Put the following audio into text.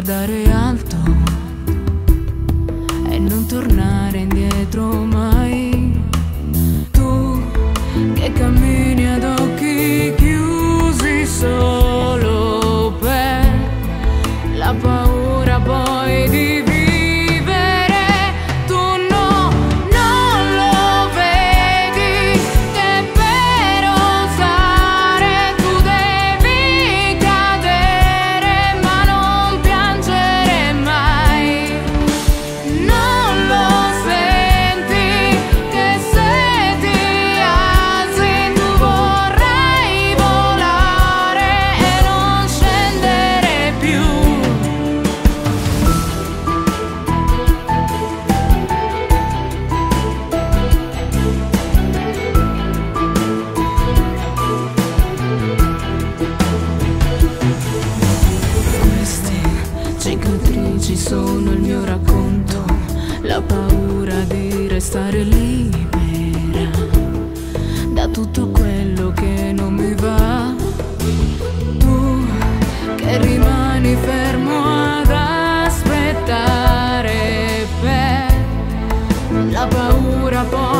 guardare alto e non tornare indietro mai. Tu che cammini ad occhi chiusi solo per la paura poi di vivere. Tu no, non lo vedi che per osare tu devi cadere ma non piangere mai. Non lo senti che se ti alzi tu vorrai volare e non scendere più. Queste cicatrici sono il mio racconto, la paura di restare libera da tutto quello che non mi va. Tu che rimani fermo ad aspettare per la paura poi